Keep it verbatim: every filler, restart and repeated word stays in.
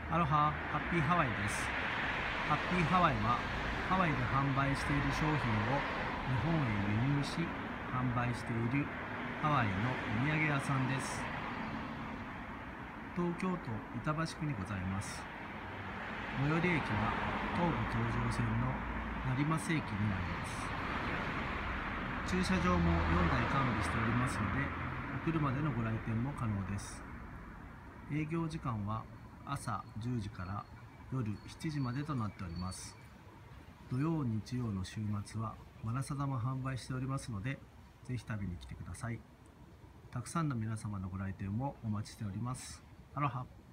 アロハ、ハッピーハワイです。ハッピーハワイはハワイで販売している商品を日本へ輸入し販売しているハワイのお土産屋さんです。東京都板橋区にございます。最寄り駅は東武東上線の成増駅になります。駐車場もよんだい完備しておりますので、お車でのご来店も可能です。営業時間は朝じゅうじから夜しちじまでとなっております。土曜日曜の週末はマラサダも販売しておりますので、ぜひ食べに来てください。たくさんの皆様のご来店をお待ちしております。アロハ。